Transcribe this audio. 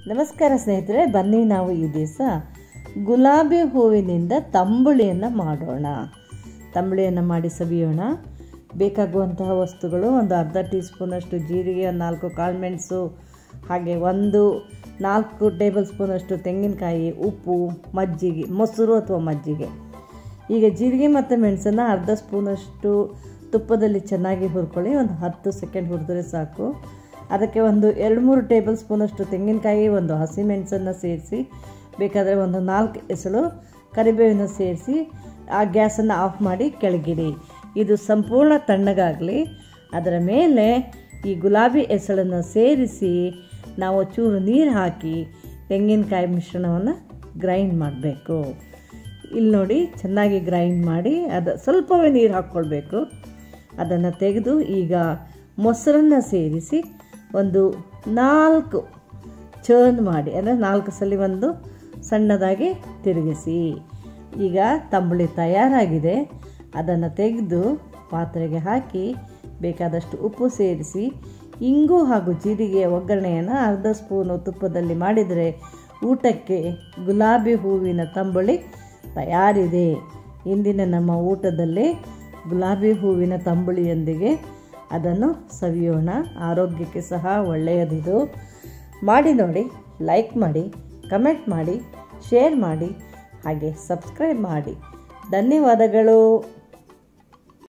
ನಮಸ್ಕಾರ ಸ್ನೇಹಿತರೆ, ಬನ್ನಿ ನಾವು ಈ ದಿವಸ ಗುಲಾಬಿ ಹೂವಿನಿಂದ ತಂಬುಳಿಯನ್ನು ಮಾಡೋಣ. ತಂಬುಳಿಯನ್ನು ಮಾಡಿ ಸವಿಯೋಣ. ಬೇಕಾಗುವಂತಹ ವಸ್ತುಗಳು: ಒಂದು ಅರ್ಧ ಟೀ ಸ್ಪೂನಷ್ಟು ಜೀರಿಗೆ, 4 ಕಾಳುಮೆಣಸು, ಹಾಗೆ 4 ಟೇಬಲ್ ಸ್ಪೂನಷ್ಟು ತೆಂಗಿನಕಾಯಿ, ಉಪ್ಪು, ಮಜ್ಜಿಗೆ, ಮೊಸರು ಅಥವಾ ಮಜ್ಜಿಗೆ. ಈಗ ಜೀರಿಗೆ ಮತ್ತು ಮೆಣಸನ್ನು ಅರ್ಧ ಸ್ಪೂನಷ್ಟು ತುಪ್ಪದಲ್ಲಿ ಚೆನ್ನಾಗಿ ಹುರ್ಕೊಳ್ಳಿ. ಒಂದು 10 ಸೆಕೆಂಡ್ ಹುರಿದ್ರೆ ಸಾಕು. ಅದಕ್ಕೆ ಒಂದು 2-3 ಟೇಬಲ್ ಸ್ಪೂನಷ್ಟು ತೆಂಗಿನಕಾಯಿ, ಒಂದು ಹಸಿಮೆಣಸನ್ನು ಸೇರಿಸಿ, ಬೇಕಾದರೆ ಒಂದು 4 ಎಸಳು ಕರಿಬೇವಿನ ಸೇರಿಸಿ ಆ ಗ್ಯಾಸನ್ನು ಆಫ್ ಮಾಡಿ ಕೆಳಗಿಡಿ. ಇದು ಸಂಪೂರ್ಣ ತಣ್ಣಗಾಗಲಿ. ಅದರ ಮೇಲೆ ಈ ಗುಲಾಬಿ ಎಸಳನ್ನು ಸೇರಿಸಿ ನಾವು ಚೂರು ನೀರು ಹಾಕಿ ತೆಂಗಿನಕಾಯಿ ಮಿಶ್ರಣವನ್ನು ಗ್ರೈಂಡ್ ಮಾಡಬೇಕು. ಇಲ್ಲಿ ನೋಡಿ, ಚೆನ್ನಾಗಿ ಗ್ರೈಂಡ್ ಮಾಡಿ ಸ್ವಲ್ಪವೇ ನೀರು ಹಾಕ್ಕೊಳ್ಬೇಕು. ಅದನ್ನು ತೆಗೆದು ಈಗ ಮೊಸರನ್ನು ಸೇರಿಸಿ ಒಂದು 4 ಚರ್ನ್ ಮಾಡಿ, ಅಂದರೆ 4 ಸಲ ಒಂದು ಸಣ್ಣದಾಗಿ ತಿರುಗಿಸಿ. ಈಗ ತಂಬುಳಿ ತಯಾರಾಗಿದೆ. ಅದನ್ನು ತೆಗೆದು ಪಾತ್ರೆಗೆ ಹಾಕಿ ಬೇಕಾದಷ್ಟು ಉಪ್ಪು ಸೇರಿಸಿ ಇಂಗು ಹಾಗೂ ಜೀರಿಗೆಯ ಒಗ್ಗರಣೆಯನ್ನು ಅರ್ಧ ಸ್ಪೂನು ತುಪ್ಪದಲ್ಲಿ ಮಾಡಿದರೆ ಊಟಕ್ಕೆ ಗುಲಾಬಿ ಹೂವಿನ ತಂಬುಳಿ ತಯಾರಿದೆ. ಇಂದಿನ ನಮ್ಮ ಊಟದಲ್ಲಿ ಗುಲಾಬಿ ಹೂವಿನ ತಂಬುಳಿಯೊಂದಿಗೆ ಅದನ್ನು ಸವಿಯೋಣ. ಆರೋಗ್ಯಕ್ಕೆ ಸಹ ಒಳ್ಳೆಯದಿದು. ಮಾಡಿ ನೋಡಿ, ಲೈಕ್ ಮಾಡಿ, ಕಮೆಂಟ್ ಮಾಡಿ, ಶೇರ್ ಮಾಡಿ, ಹಾಗೆ ಸಬ್ಸ್ಕ್ರೈಬ್ ಮಾಡಿ. ಧನ್ಯವಾದಗಳು.